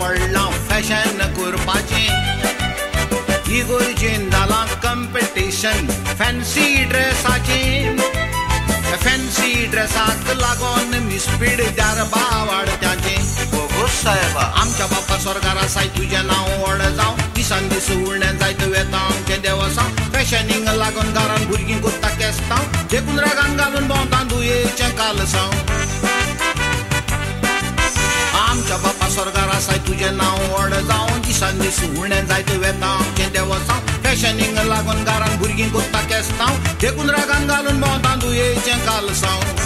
पडलां फॅशन करपाचें इगोर्जेन जालां कंपिटिशन फॅन्सी ड्रेसाचें फॅन्सी ड्रेसाक लागून मिस्पीड दारबा वाडत्याचें साहेबा आमच्या बापा स्वर्गार आसाय तुजें नांव व्हड जावं दिसान दीस उरलें जायत वेतां आमचें देवसांव फॅशनींक लागून घरान भुरगीं कोत्ता केस्तांव देखून रागान घालून भोंवता दुयेचें कालसांव आमच्या बापा स्वर्गार आसाय तुजें नांव व्हड जावं दिसान दीस उरलें जायत वेतां आमचें देवसांव फॅशनींक लागून घरान भुरगीं कोत्ता केस्तांव देखून रागान घालून भोंवता दुयेचें कालसांव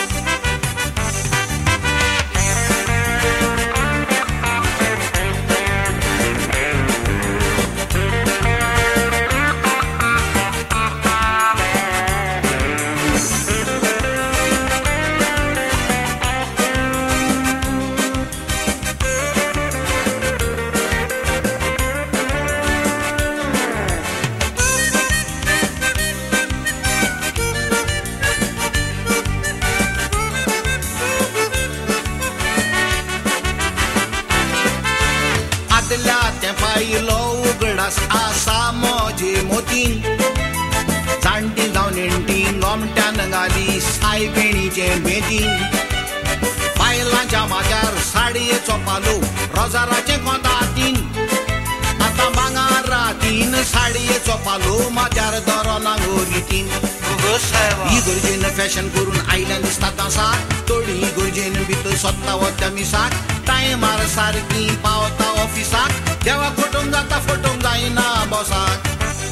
तेंपायलो उगडास आसा मोजे मोतीन जाणटी जावन नेणटी गोमट्यान घाली सायबिणीचे मेदीन बायलांच्या म्हाज्यार साडयेचो पालो रोजाराचे कोंतातीन आतां भांगार रातीन साडयेचो पालो म्हाज्यार दोरो नांगोरीतीन ही गरजेन फॅशन करून आयल्यान दिसता तासाक थोडी गरजेन भितर सोदता वता मिसाक टायमार सारकी पावता ऑफिसाक देवा फोटोंक जाता फोटोंक जायना बॉसाक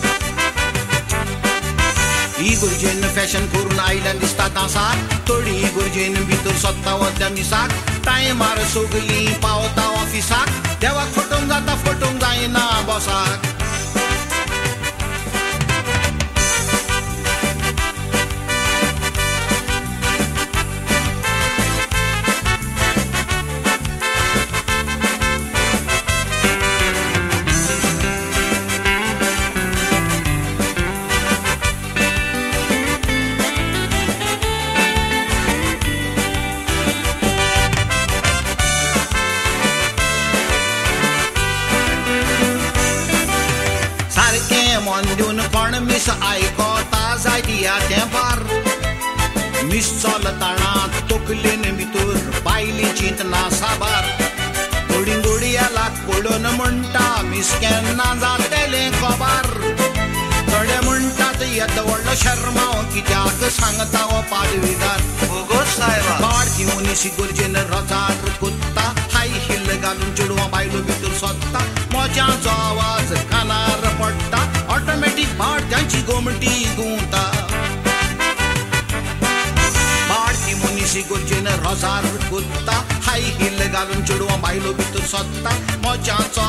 ही गरजेन फॅशन करून आयल्यान दिसता तासाक थोडी गरजेन भितर सोदता वता मिसाक टायमार सगळी पावता ऑफिसाक देवा फोटोंक जाता फोटोंक जायना बॉसाक मन दिवन कोण मिस आयकोता जाय दिया तेंपार मिस चलताना तकलेन भितर बायली चिंतना साबार थोडी घडयाळाक पळोवन म्हणटा मिस केन्ना जातलें खबर थोडे म्हणटात येद व्हडलो शर्माव कित्याक सांगता हो पाडवीदार साहेबा बाळकी मनीस गरजेन रजार कोत्ता हाय हिल घालून चेडवां बायलो भितर सोदता मोज्याचो आवाज कानार पडटा ऑटोमॅटिक बाळक्यांची गोमटी गुंता बाळकी मनीस गरजेन रजार कोत्ता हाय हिल घालून चेडवां बायलो भितर सोदता मोज्याचो